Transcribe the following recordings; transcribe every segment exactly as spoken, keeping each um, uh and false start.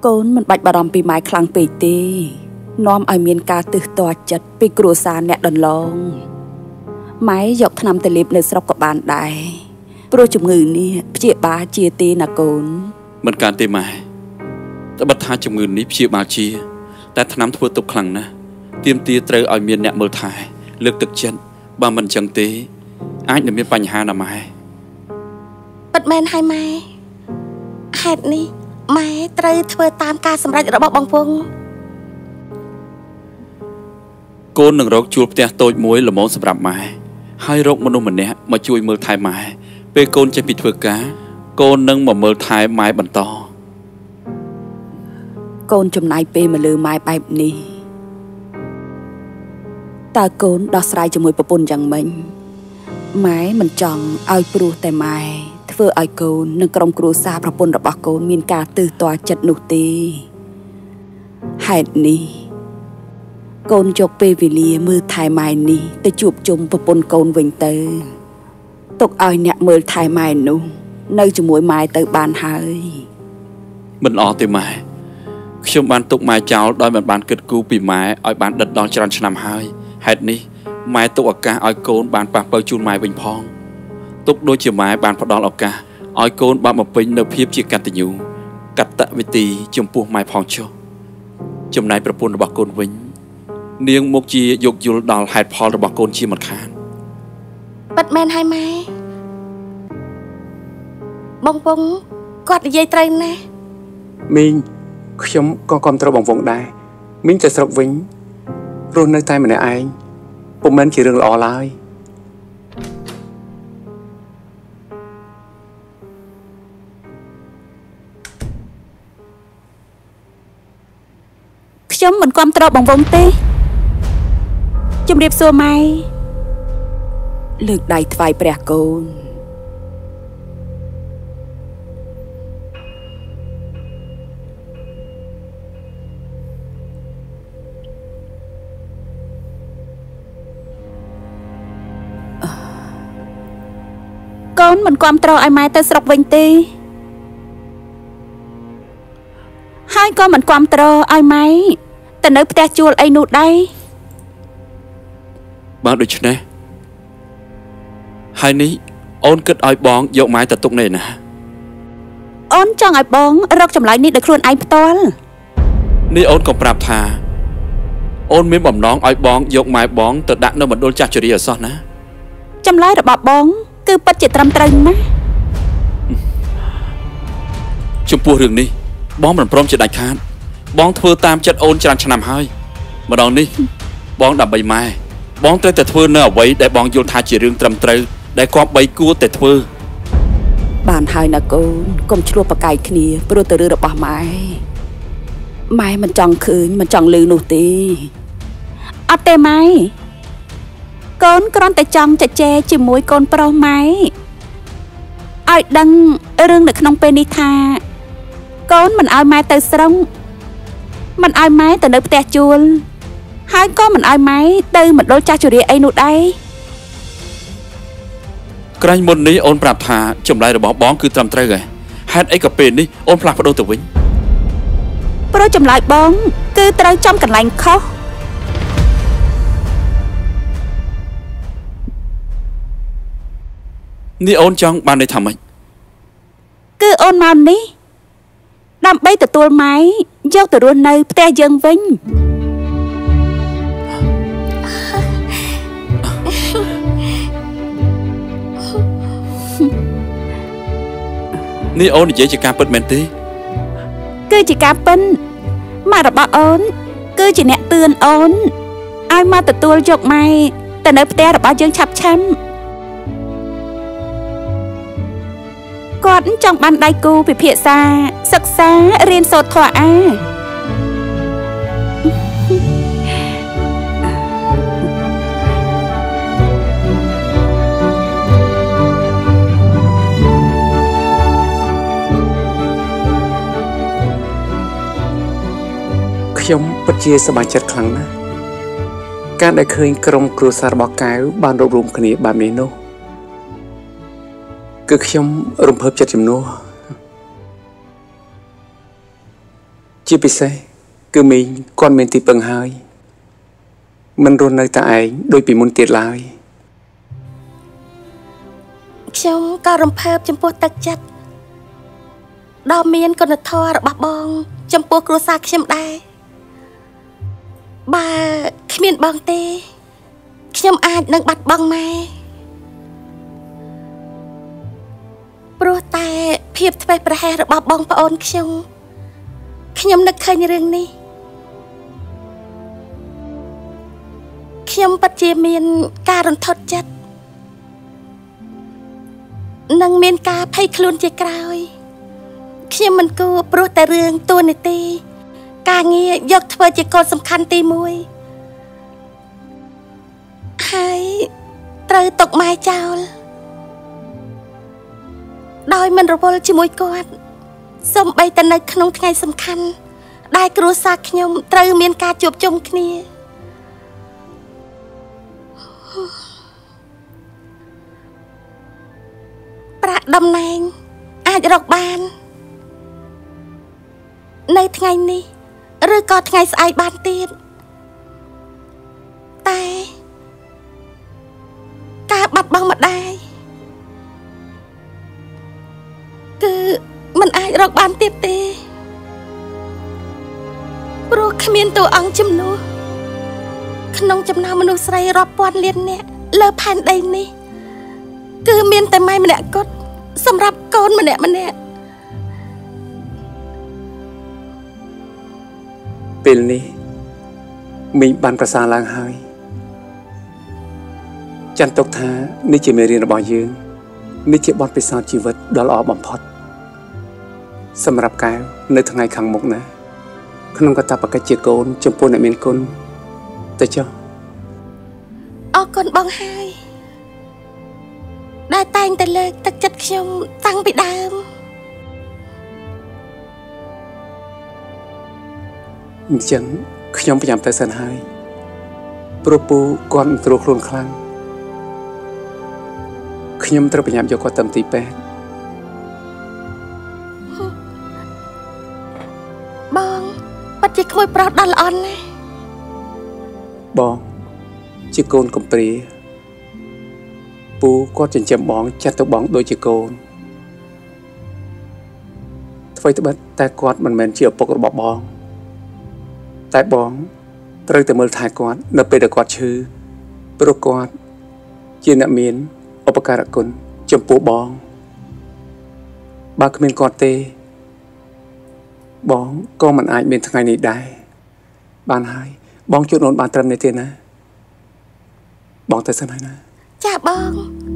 Côn mình bạch bà rầm bị mái khlang bị tê Nóm ai miên ca từ tòa chật bị cửu xa nẹ đần lòng Mái dọc thăm tê liếp nơi sọc của bạn đại Pro chùm ngư ní chia ba chia tê nà Côn Mình càng tê mái Đã bật hai chùm ngư ní chia ba chia Ta thăm thua tục khlang nè Tiêm tê trơ ai miên nẹ mơ thải Lực thực chân Bà mình chẳng tê Ai nè miên bánh hà nà mái Bật men hai mai Hẹt ní Mai trơ thua tam ca xâm rạch rõ bọc bóng vông Côn nâng rốc chuột tè tôi muối là món sắp rạp mái Hai rốc mà nô mình nè mà chui mơ thai mái Bê côn chạy bị thua cá Côn nâng mà mơ thai mái bẩn to Côn chùm này bê mà lư mái bạp ní Ta côn đo sài cho mùi bà bồn chẳng mình Mái mình chọn ai bưu tay mái Thưa ai côn nâng krong kru xa bà bồn bà côn miên ca từ tòa chật nụ tì Hãy ní Côn chọc bê vì lìa mưa thai mai ní Tới chụp chung bà bồn côn vinh tơ Tục ai nẹ mưa thai mai nụ Nơi cho mũi mai tới bàn hơi Mình ổ tới mái Chúng bạn tục mái cháu đôi mình bạn kết cú bị mái Ôi bạn đất đón chân năm hơi Hết ní Mái tục ở ca ôi côn bạn bạc bao chun mái bình phong Tục đôi chiều mái bạn phát đón ở ca Ôi côn bạn một bình nợ phiếp chia cắt tình nhu Cắt tạ với tì chùm buộc mái phong cho Chùm này bà bồn bà côn vinh Niêng mục chia dục dù đào hạt phò bà côn chia một khán Bật men hai mai Bóng vông Quạt dây trên nè Mình Chúng con con trâu bóng vông đai Mình sẽ sọc vinh Rồi nơi tay mình là anh Bông mình chỉ rừng lọ lại Chúng mình quan trọ bằng vông tê Chúng điệp xua mai Lực đầy vài bè côn Con mình quan trọ ai mai tới sọc vinh tê Hai con mình quan trọ ai mai Tại nơi bè chuột ai nụ đây Bà được chứ nè Hai ní Ôn kết ai bóng dậu mái tật tục này nè Ôn cho ai bóng Rốc chồng lại ní được luôn ai bóng Ní ôn còn prạp thà Ôn miếng bỏng nón ai bóng dậu mái bóng tật đạn nơi mình đôn chạc cho đi ở son á Chăm lại được bọc bóng Cứ bất chỉ trầm trần má Chúng pua rừng đi Bóng mình prom chỉ đánh khán Bóng thưa tam chất ôn cho năm hơi Mà đón đi Bóng đập bầy mai Bóng tới tệ thưa nơi ở vậy Để bóng vô thà chỉ rừng trầm trừ Để có bầy cua tệ thưa Bạn hai nà cô Công chua bà cài khnia Bố tờ rư được bỏ mai Mai mình chọn khơi Mình chọn lư nụ tì Ất tê mai Con con tay chọn chà chè Chỉ mũi con pro mai Ai đăng Rương được nông bên đi thà Con mình ai mai tới sông Mình ai mai tới nơi bè chuôn Hai con mình ai mai Tới mình đôi cha chủ địa ấy nụ đây Cái anh môn ní ôn prạp thà Chùm lại rồi bóng bóng cứ trầm trừ rồi Hát ấy cặp bền đi ôn prạp vào đôi tử vĩnh Bố chùm lại bóng Cứ trâu trong cảnh lành khóc Ní ôn trong bàn đây thầm mình Cứ ôn màu ní Đàm bây từ tuôn máy Dâu từ ruôn nơi Tè dân vinh Ní ôn dễ chỉ ca bật mẹn tí Cứ chỉ ca binh Mà đã bỏ ôn Cứ chỉ nẹ tươn ôn Ai mà từ tuôn dọc mày Từ nơi tè đã bỏ dân chạp chăm Con trong ban đai cô bị phía xa Sắc xa riêng sốt thỏa Chúng bất chia sẻ bài chất khẳng ná Các đại khơi krong kru xa bó cáo Ban rộng rộng khả nghĩa bà mê nô Cứ chúng rộng hợp chất chùm nô ជាពិសេសគឺមីងគាត់មានទីពឹងហើយមិនរស់នៅតែឯងដូចពីមុនទៀតឡើយខ្ញុំក៏រំភើបចំពោះទឹកចិត្តដ៏មានគុណធម៌របស់បងចំពោះគ្រួសារខ្ញុំដែរបើគ្មានបងទេខ្ញុំអាចនឹងបាត់បង់ម៉ែព្រោះតែភាពធ្វេសប្រហែសរបស់បងប្អូនខ្ញុំខ្ញុំនឹកឃើញរឿងនេះខ្ញុំពិតជាមានការរន្ធត់ចិត្តនិងមានការភ័យខ្លួនជាក្រោយខ្ញុំមិនគួរព្រោះតែរឿងតួនាទីការងារយកធ្វើជាកូនសំខាន់ទីមួយហើយត្រូវຕົកម៉ែចោលដោយមិនរវល់ជាមួយគាត់សូម្បីតែនៅក្នុងថ្ងៃសំខាន់ដែលគ្រួសារខ្ញុំត្រូវមានការជួបជុំគ្នាប្រាក់តំណែងអាចរកបាននៅថ្ងៃនេះឬក៏ថ្ងៃស្អែកបានទៀតតែការបាត់បង់ម្ដាយគឺមិនអាចរកបានទៀតទេព្រោះគ្មានតួអង្គជំនួសក្នុងចំណោមមនុស្សស្រីរាប់ពាន់លាននាក់លើផែនដីនេះគឺមានតែម៉ែម្នាក់គត់សម្រាប់កូនម្នាក់ម្នាក់ពេលនេះមីងបានប្រសើរឡើងហើយចាន់ទុកថានេះជាមេរៀនរបស់យើងនេះជាបទពិសោធន៍ជីវិតដ៏ល្អបំផុតសម្រាប់កែវនៅថ្ងៃខាងមុខណាក្នុងកាតព្វកិច្ចជាកូនចំពោះអ្នកមានគុណទៅចុះអរគុណបងហើយដែលតែងតែលើកទឹកចិត្តខ្ញុំតាំងពីដើមអញ្ចឹងខ្ញុំប្រញាប់ទៅសិនហើយព្រោះពូគាត់មិនស្រួលខ្លួនខ្លាំងខ្ញុំត្រូវប្រញាប់យកគាត់ទៅទីពេទ្យបងពិតជាក្មួយប្រុសដ៏ល្អណាស់បងជាកូនកំព្រាពូគាត់ចិញ្ចឹមបងចាត់ទៅបងដូចជាកូនអ្វីត្បិតតែគាត់មិនមែនជាឪពុករបស់បងតែបងត្រូវតែមើលថែគាត់នៅពេលដែលគាត់ឈឺព្រោះគាត់ជាអ្នកមានឧបការៈគុណចំពោះបងបើគ្មានគាត់ទេបងក៏មិនអាចមានថ្ងៃនេះដែរបានហើយបងជួបអូនបានត្រឹមនេះទេណាបងទៅសិនហើយណាចាបង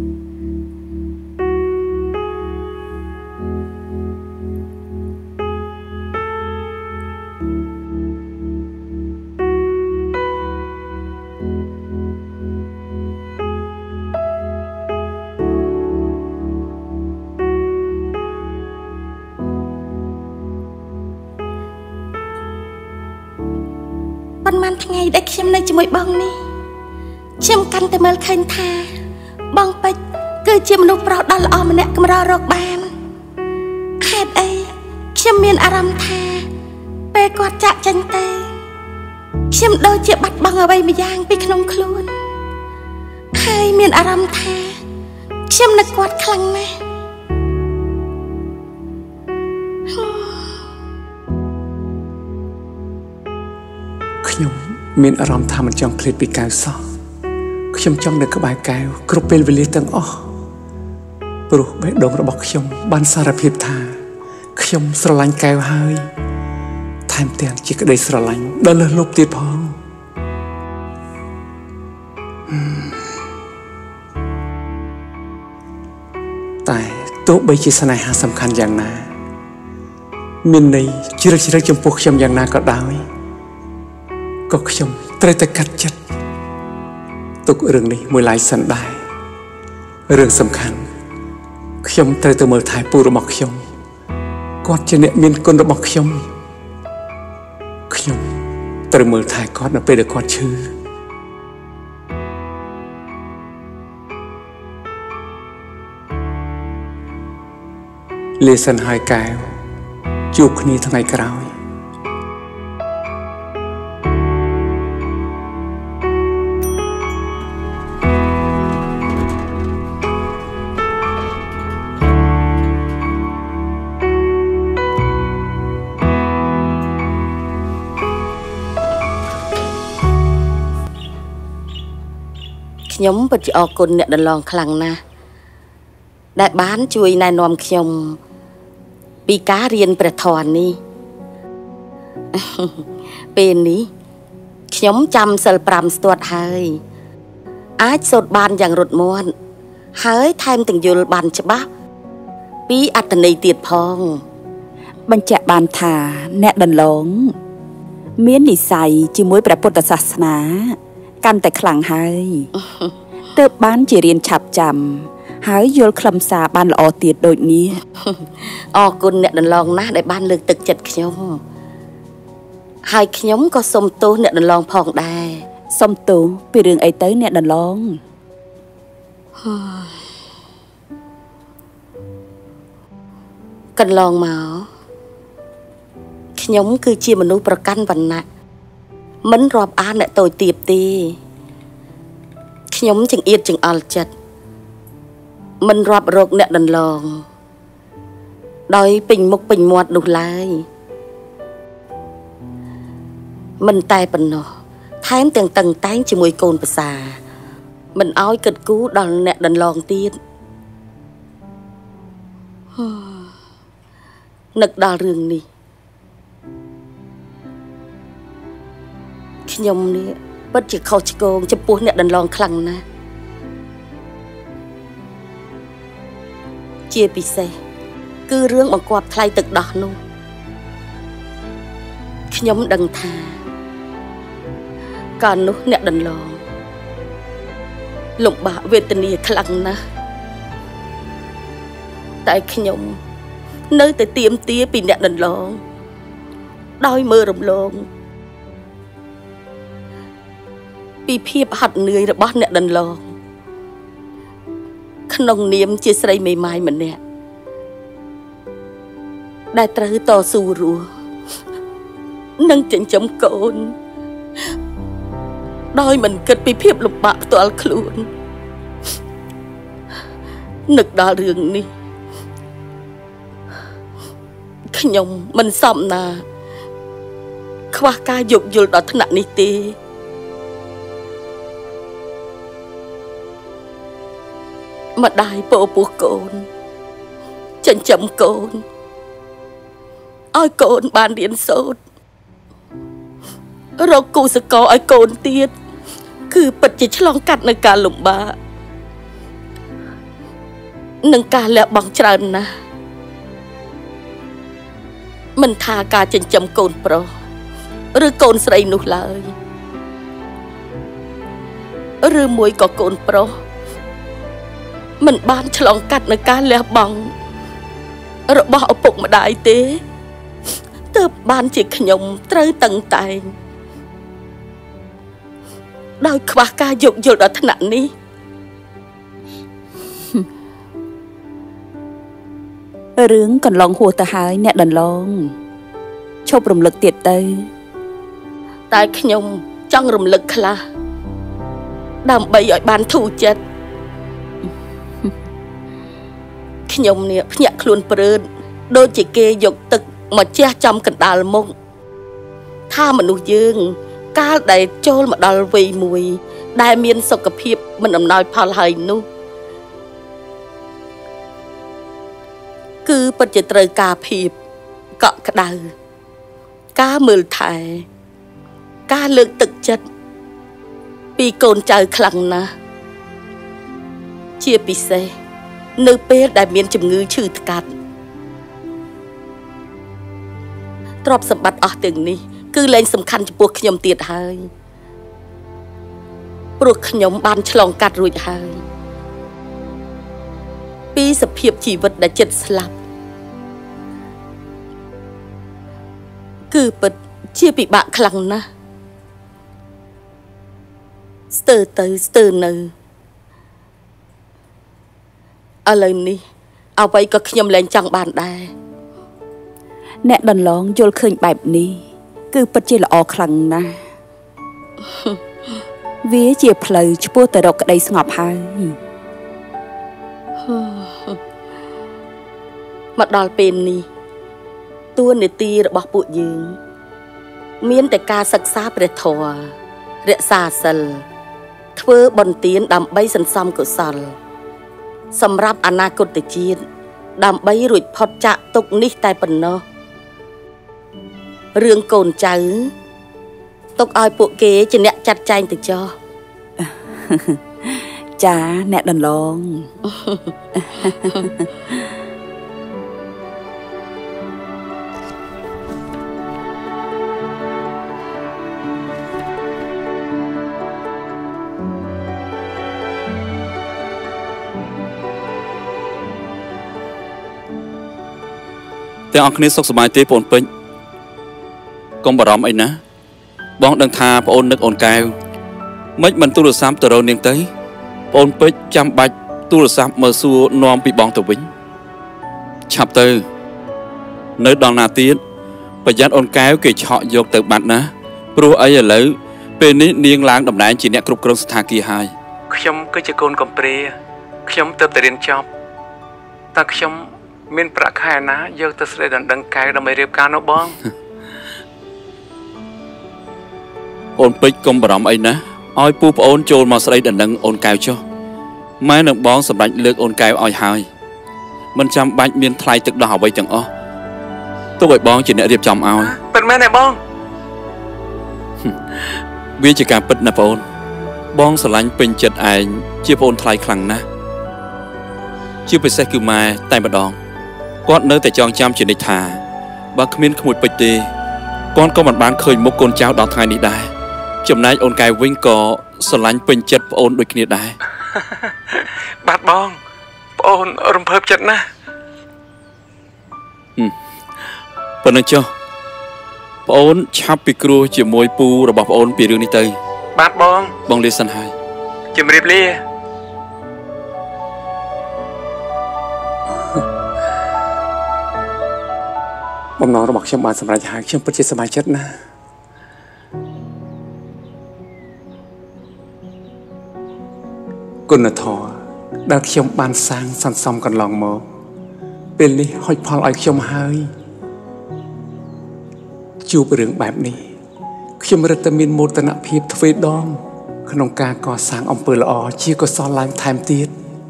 ប៉ុន្មានថ្ងៃដែលខ្ញុំនៅជាមួយបងនេះខ្ញុំកាន់តែមើលឃើញថាបងពេជ្រគឺជាមនុស្សប្រុសដ៏ល្អម្នាក់កម្ររកបានហេតុអីខ្ញុំមានអារម្មណ៍ថាពេលគាត់ចាក់ចេញទៅខ្ញុំដូចជាបាត់បង់អ្វីម្យ៉ាងពីក្នុងខ្លួនហើយមានអារម្មណ៍ថាខ្ញុំនឹកគាត់ខ្លាំងណាស់ខ្ញុំមានអារម្មណ៍ថាមិនចង់ឃ្លាតពីកៅសោះខ្ញុំចង់នៅក្បែរកែវគ្រប់ពេលវេលាទាំងអស់ព្រោះបេះដូងរបស់ខ្ញុំបានសារភាពថាខ្ញុំស្រឡាញ់កែវហើយថែមទាំងជាក្តីស្រឡាញ់ដល់លើសលប់ទៀតផងតែទោះបីជាស្នេហាសំខាន់យ៉ាងណាមានន័យជ្រៅជ្រៅចំពោះខ្ញុំយ៉ាងណាក៏ដោយក៏ខ្ញុំត្រូវតែកាត់ចិត្តទុករឿងនេះមួយឡែកសិនដែររឿងសំខាន់ខ្ញុំត្រូវទៅមើលថែពូរបស់ខ្ញុំគាត់ជាអ្នកមានគុណរបស់ខ្ញុំខ្ញុំត្រូវមើលថែគាត់នៅពេលដែលគាត់ឈឺលាសិនហើយកែវជួបគ្នាថ្ងៃក្រោយខ្ញុំពិតជាអរគុណអ្នកដលងខ្លាំងណាស់ដែលបានជួយណែនាំខ្ញុំពីការរៀនព្រះធម៌នេះពេលនេះខ្ញុំចាំសិលប្រាំស្ទាត់ហើយអាចសូត្របានយ៉ាងរត់មាត់ហើយថែមទាំងយល់បានច្បាស់ពីអត្ថន័យទៀតផងបញ្ជាក់បានថាអ្នកដលងមាននិស្ស័យជាមួយព្រះពុទ្ធសាសនាកាន់តែខ្លាំងហើយទើបបានជារៀនឆាប់ចាំហើយយល់ខ្លឹមសារបានល្អទៀតដូចនេះអរគុណអ្នកដលងណាស់ដែលបានលើកទឹកចិត្តខ្ញុំហើយខ្ញុំក៏សូមទោសអ្នកដលងផងដែរសូមទោសពីរឿងអីទៅអ្នកដលងកន្លងមកខ្ញុំគឺជាមនុស្សប្រកាន់វណ្ណៈមិនរាប់អានអ្នកតូចទាបទេខ្ញុំចង្អៀតចង្អល់ចិត្តមិនរាប់រកអ្នកដន្លងដោយពេញមុខពេញមាត់នោះឡើយមិនតែប៉ុណ្ណោះថែមទាំងតឹងតែងជាមួយកូនប្រសាមិនអោយគិតគូរដល់អ្នកដន្លងទៀតនឹកដល់រឿងនេះខ្ញុំនេះពិតជាខុសឆ្គងចំពោះអ្នកដន្លងខ្លាំងណាស់ជាពិសេសគឺរឿងបង្គាប់ថ្លៃទឹកដោះនោះខ្ញុំដឹងថាកាលនោះអ្នកដន្លងលំបាកវេទនាខ្លាំងណាស់តែខ្ញុំនៅតែទាមទារពីអ្នកដន្លងដោយមើលរំលងពីភាពហត់នឿយរបស់អ្នកដន្លងក្នុងនាមជាស្រីមេម៉ាយម្នាក់ដែលត្រូវតស៊ូរស់និងចិញ្ចឹមកូនដោយមិនគិតពីភាពលំបាកផ្ទាល់ខ្លួននឹកដល់រឿងនេះខ្ញុំមិនសមណាខ្វះការយោគយល់ដល់ថ្នាក់នេះទេម្ដាយពោពោះកូនចិញ្ចឹមកូនឲ្យកូនបានរៀនសូត្ររកគូសកលឲ្យកូនទៀតគឺពិតជាឆ្លងកាត់នៅការលំបាកនិងការលះបង់ច្រើនណាស់មិនថាការចិញ្ចឹមកូនប្រុសឬកូនស្រីនោះឡើយឬមួយក៏កូនប្រុសមិនបានឆ្លងកាត់នៅការលះបង់របស់ឪពុកម្ដាយទេទើបបានជាខ្ញុំត្រូវតឹងតែងដោយខ្វះការយោគយល់ដល់ថ្នាក់នេះរឿងកន្លងហួសទៅហើយអ្នកដន្លងឈប់រំលឹកទៀតទៅតែខ្ញុំចង់រំលឹកខ្លះដើម្បីឲ្យបានធូរចិត្តខ្ញុំនេះភ្ញាក់ខ្លួនព្រើតដូចជាគេយកទឹកមកជះចំកណ្ដាលមុខថាមនុស្សយើងកាលដែលចូលមកដល់វ័យមួយដែលមានសុខភាពមិនអំណោយផលហើយនោះគឺពិតជាត្រូវការភាពកក់ក្ដៅការមើលថែការលើកទឹកចិត្តពីកូនចៅខ្លាំងណាស់ជាពិសេសនៅពេលដែលមានជំងឺឈឺថ្កាត់ទ្រព្យសម្បត្តិអស់ទាំងនេះគឺលែងសំខាន់ចំពោះខ្ញុំទៀតហើយព្រោះខ្ញុំបានឆ្លងកាត់រួចហើយពីសភាពជីវិតដែលជិតស្លាប់គឺពិតជាពិបាកខ្លាំងណាស់ស្ទើរទៅស្ទើរនៅឥឡូវនេះអ្វីក៏ខ្ញុំលែងចង់បានដែរអ្នកដន្លងយល់ឃើញបែបនេះគឺពិតជាល្អខ្លាំងណាស់វាជាផ្លូវឆ្ពោះទៅរកក្តីស្ងប់ហើយមកដល់ពេលនេះតួនាទីរបស់ពួកយើងមានតែការសិក្សាព្រះធម៌រក្សាសិលធ្វើបុណ្យទានដើម្បីសន្សំកុសលសម្រាប់អនាគតជាតិដើម្បីរួចផុតចាកទុក្ខនេះតែប៉ុណ្ណោះរឿងកូនចៅទុកឲ្យពួកគេជាអ្នកចាត់ចែងទៅចុះចាអ្នកដន្លងទាំងអស់គ្នាសុខសប្បាយទេបងពេជ្រកុំបារម្ភអីណាបងដឹងថាប្អូននឹកអូនកែវមិនមិនទូរស័ព្ទទៅរកនាងទៅបងពេជ្រចាំបាច់ទូរស័ព្ទមើលសួរនាំពីបងទៅវិញឆាប់ទៅនៅដល់ណាទៀតប្រយ័ត្នអូនកែវគេឆក់យកទៅបាត់ណាព្រោះអីឥឡូវពេលនេះនាងឡើងតំណែងជាអ្នកគ្រប់គ្រងស្ថានភាពហើយខ្ញុំគឺជាកូនកំព្រាខ្ញុំទើបតែរៀនចប់តើខ្ញុំមានប្រាក់ខែណាយកទៅស្ដីដណ្ដឹងកែវដើម្បីរៀបការនោះបងអូនពេជ្រកុំបារម្ភអីណាឲ្យពូប្អូនចូលមកស្ដីដណ្ដឹងអូនកែវចុះម៉ែនឹងបងសម្រេចលើកអូនកែវឲ្យហើយមិនចាំបាច់មានថ្លៃទឹកដោះអ្វីទាំងអស់ទុកឲ្យបងជាអ្នករៀបចំឲ្យពិតមែនទេបងវាជាការពិតណាបងបងស្រឡាញ់ពេញចិត្តឯងជាបងថ្លៃខ្លាំងណាស់ជាពិសេសគឺម៉ែតែម្ដងគាត់នៅតែចងចាំជានិច្ចថាបើគ្មានក្មួយពេជ្រទេគាត់ក៏មិនបានឃើញមុខកូនចៅដល់ថ្ងៃនេះដែរចំណែកអូនកែវវិញក៏ស្រឡាញ់ពេញចិត្តប្អូនដូចគ្នាដែរបាទបងប្អូនរំភើបចិត្តណាស់ប៉ុណ្ណឹងចុះប្អូនឆាប់ពិគ្រោះជាមួយពូរបស់ប្អូនពីរឿងនេះទៅបាទបងបងលាសិនហើយជម្រាបលាបំណងរបស់ខ្ញុំបានសម្រេចហើយខ្ញុំពិតជាសប្បាយចិត្តណាស់គុណធម៌ដែលខ្ញុំបានសាងសន្សំកន្លងមកពេលនេះហុចផលឲ្យខ្ញុំហើយជួបរឿងបែបនេះខ្ញុំរឹតតែមានមោទនភាពទ្វេដងក្នុងការកសាងអំពើល្អជាកុសលឡើងថែមទៀត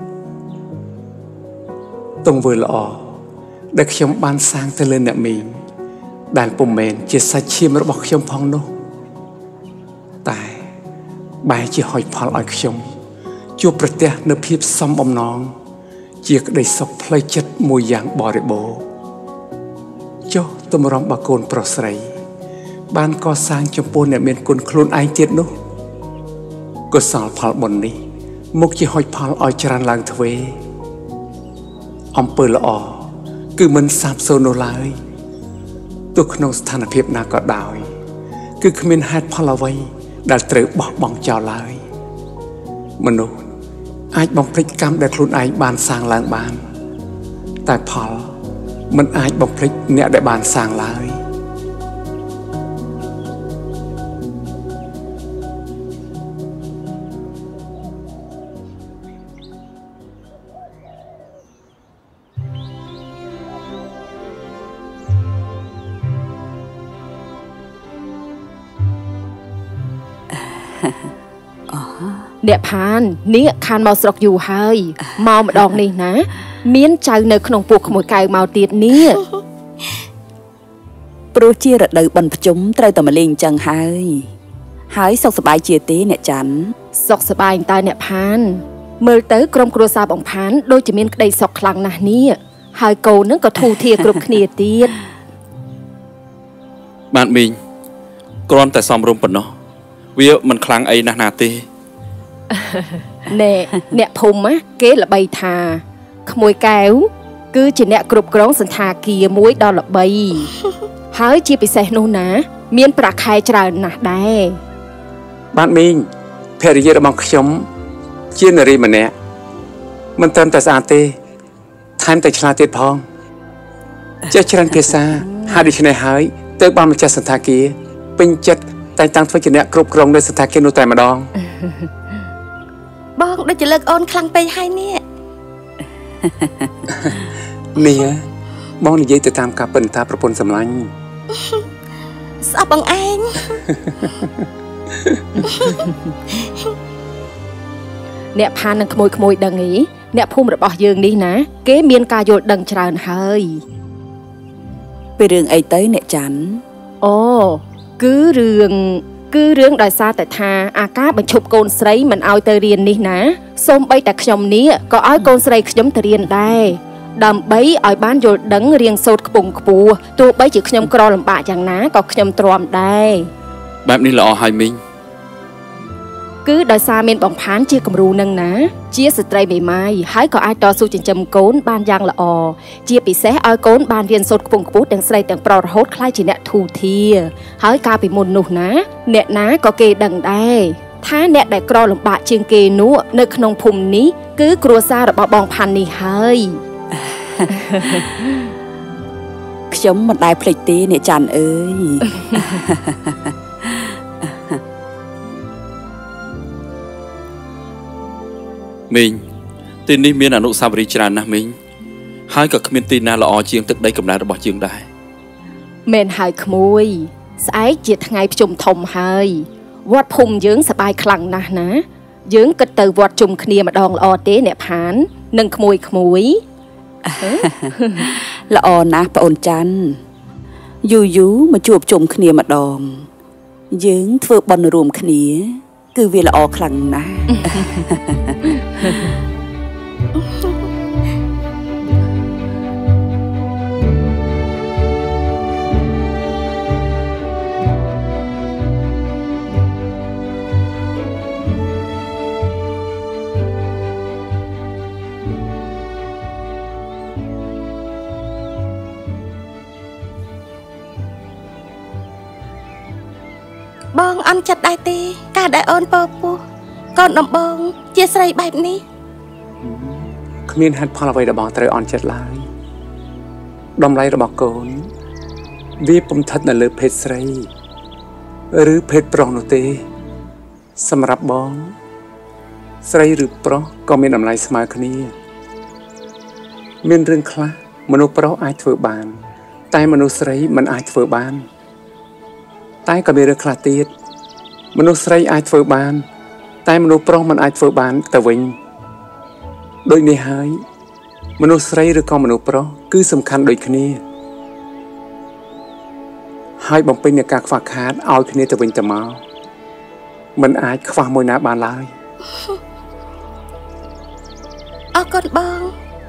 ទង្វើល្អដែលខ្ញុំបានសាងទៅលើអ្នកមីងដែលពុំមែនជាសាច់ឈាមរបស់ខ្ញុំផងនោះតែបែរជាហុចផលឲ្យខ្ញុំជួបប្រទះនៅភាពសំបំណងជាក្តីសុខផ្លូវចិត្តមួយយ៉ាងបរិបូរណ៍ចុះទម្រាំបកូនប្រុសស្រីបានកសាងចំពោះអ្នកមានគុណខ្លួនឯងទៀតនោះកុសលផលបុណ្យនេះមុខជាហុចផលឲ្យច្រើនឡើងទ្វេអំពើល្អគឺមិនសាបសូន្យនោះឡើយទោះក្នុងស្ថានភាពណាក៏ដោយគឺគ្មានហេតុផលអ្វីដែលត្រូវបោះបង់ចោលឡើយមនុស្សអាចបំភ្លេចកម្មដែលខ្លួនឯងបានសាងឡើងបានតែផលមិនអាចបំភ្លេចអ្នកដែលបានសាងឡើយអ្នកផាននេះខានមកស្រុកយូរហើយមកម្ដងនេះណាមានចៅនៅក្នុងពួកក្មួយកែវមកទៀតនេះព្រោះជារដូវបិណ្ឌភ្ជុំត្រូវតែមកលេងអញ្ចឹងហើយហើយសុខសប្បាយជាទេអ្នកច័ន្ទសុខសប្បាយតើអ្នកផានមើលទៅក្រុមគ្រួសារបងផានដូចជាមានក្តីសុខខ្លាំងណាស់នេះហើយកូននឹងក៏ធូរធារគ្រប់គ្នាទៀតបាទមីងគ្រាន់តែសំរុំប៉ុណ្ណោះវាមិនខ្លាំងអីណាស់ណាទេណែអ្នកភូមិគេល្បីថាក្មួយកែវគឺជាអ្នកគ្រប់គ្រងសន្តាគារមួយដ៏ល្បីហើយជាពិសេសនោះណាមានប្រាក់ខែច្រើនណាស់ដែរបាទមីងភរិយារបស់ខ្ញុំជានារីម្នាក់មិនត្រឹមតែស្អាតទេថែមទាំងឆ្លាតទៀតផងចេះច្រើនភាសាហើយដូច្នេះហើយទៅបានម្ចាស់សន្តាគារពេញចិត្តតែតាំងធ្វើជាអ្នកគ្រប់គ្រងនៅសន្តាគារនោះតែម្ដងបងដូចជាលើកអូនខ្លាំងពេកហើយនេះនេះបងនិយាយទៅតាមការពិតថាប្រពន្ធសម្លាញ់ស្អប់បងឯងអ្នកផាននឹងក្មួយក្មួយដឹងអីអ្នកភូមិរបស់យើងនេះណាគេមានការយល់ដឹងច្រើនហើយពីរឿងអីទៅអ្នកច័ន្ទអូគឺរឿងគឺរឿងដោយសារតែថាអាការបញ្ឈប់កូនស្រីមិនឲ្យទៅរៀននេះណាសូម្បីតែខ្ញុំនេះក៏ឲ្យកូនស្រីខ្ញុំទៅរៀនដែរដើម្បីឲ្យបានយល់ដឹងរៀងសូត្រខ្ពង់ខ្ពស់ទោះបីជាខ្ញុំក្រលំបាកយ៉ាងណាក៏ខ្ញុំទ្រាំដែរបែបនេះល្អហើយមីងគឺដោយសារមានបំផានជាគំរូនឹងណាជាស្ត្រីមេម៉ាយហើយក៏អាចតស៊ូចិញ្ចឹមកូនបានយ៉ាងល្អជាពិសេសឲ្យកូនបានរៀនសូត្រខ្ពង់ខ្ពស់ទាំងស្រីទាំងប្រុសរហូតក្លាយជាអ្នកធូរធារហើយកាលពីមុននោះណាអ្នកណាក៏គេដឹងដែរថាអ្នកដែលក្រលំបាកជាងគេនោះនៅក្នុងភូមិនេះគឺគ្រួសាររបស់បងផាន់នេះហើយខ្ញុំមិនដែលភ្លេចទេអ្នកច័ន្ទអើយមីងទីនេះមានអនុស្សាវរីយ៍ច្រើនណាស់មីងហើយក៏គ្មានទីណាល្អជាងទឹកដីកំណើតរបស់យើងដែរមែនហើយក្មួយស្អែកជាថ្ងៃភ្ជុំធំហើយវត្តភូមិយើងសប្បាយខ្លាំងណាស់ណាយើងគិតទៅវត្តជុំគ្នាម្ដងល្អទេអ្នកផាននិងក្មួយក្មួយល្អណាស់ប្អូនច័ន្ទយូរយូរមកជួបជុំគ្នាម្ដងយើងធ្វើបុណ្យរួមគ្នាគឺវាល្អខ្លាំងណាស់បងអន់ចិត្តដែរទេការដែលអូនពពោះកូនដំបងជាស្រីបែបនេះគ្មានហេតុផលអ្វីដែលបងត្រូវអន់ចិត្តឡើយតម្លៃរបស់កូនវាពុំស្ថិតនៅលើភេទស្រីឬភេទប្រុសនោះទេសម្រាប់បងស្រីឬប្រុសក៏មានតម្លៃស្មើគ្នាមានរឿងខ្លះមនុស្សប្រុសអាចធ្វើបានតែមនុស្សស្រីមិនអាចធ្វើបានតែក៏មានរឿងខ្លះទៀតមនុស្សស្រីអាចធ្វើបានតែមនុស្សប្រុសមិនអាចធ្វើបានទៅវិញដូចនេះហើយមនុស្សស្រីឬក៏មនុស្សប្រុសគឺសំខាន់ដូចគ្នាហើយបំពេញនៃការខ្វះខាតឲ្យគ្នាទៅវិញទៅមកមិនអាចខ្វះមួយណាបានឡើយអរគុណបង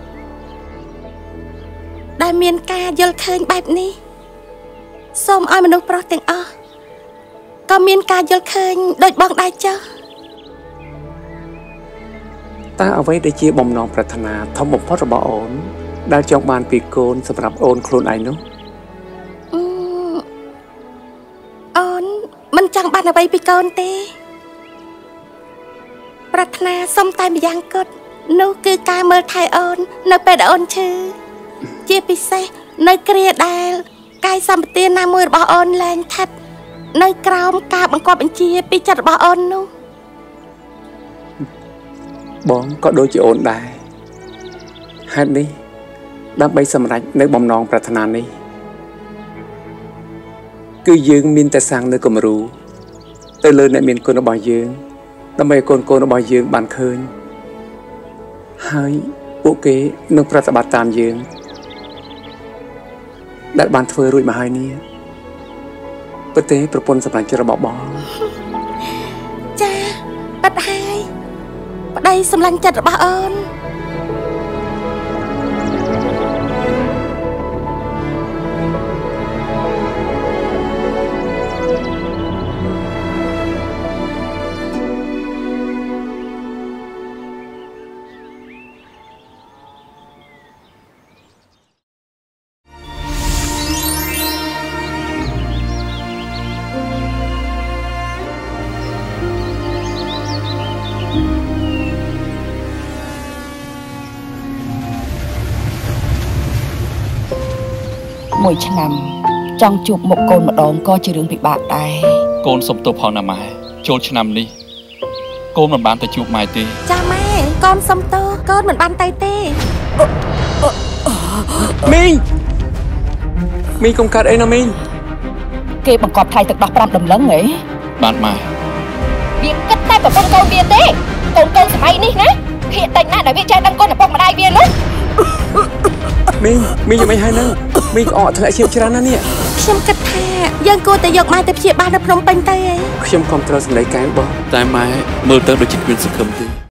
ដែលមានការយល់ឃើញបែបនេះសូមឲ្យមនុស្សប្រុសទាំងអស់ក៏មានការយល់ឃើញដូចបងដែរចុះតើអ្វីដែលជាបំណងប្រាថ្នាធំបំផុតរបស់អូនដែលចង់បានពីកូនសម្រាប់អូនខ្លួនឯងនោះអូនមិនចង់បានអ្វីពីកូនទេប្រាថ្នាសុំតែម្យ៉ាងគត់នោះគឺការមើលថែអូននៅពេលដែលអូនឈឺជាពិសេសនៅគ្រាដែលកាយសម្បទាណាមួយរបស់អូនលែងថិតនៅក្រោមការបង្គាប់បញ្ជាពីចិត្តរបស់អូននោះបងក៏ដូចជាអូនដែរហេតុនេះដើម្បីសម្រេចនៅបំណងប្រាថ្នានេះគឺយើងមានតែសាងនៅគំរូទៅលើអ្នកមានគុណរបស់យើងដើម្បីឲ្យកូនកូនរបស់យើងបានឃើញហើយពួកគេនឹងប្រតិបត្តិតាមយើងដែលបានធ្វើរួចមកហើយនេះពិតទេប្រពន្ធសម្រាប់ចិត្តរបស់បងចាប៉ាត់ហើយប្តីសម្លាញ់ចិត្តរបស់អូនមួយឆ្នាំចង់ជួបមុខកូនម្ដងក៏ជារឿងពិបាកដែរកូនសុំទោសផងណាម៉ែចូលឆ្នាំនេះកូនមិនបានទៅជួបម៉ែទេចាម៉ែកូនសុំទោសកូនមិនបានទៅទេមីងមីងកុំកាត់អីណាមីងគេបង្កប់ថ្លៃទឹកដោះប្រាំដំឡឹងហ៎បានម៉ែវាគិតតែប្រពន្ធកូនវាទេកូនកូនសម័យនេះណាភាកតែណាដែលវាចេះដឹងគុណឪពុកម្ដាយវានោះមីងមីងយ៉ាងម៉េចហើយហ្នឹងមីងក្អកធ្លាក់ឈាមច្រើនណាស់នេះខ្ញុំគិតថាយើងគួរតែយកម៉ែទៅព្យាបាលនៅភ្នំពេញទៅឯងខ្ញុំគ្រប់គ្រងសម្ដីកែបងតែម៉ែមើលទៅដូចជាគ្មានសង្ឃឹមទេ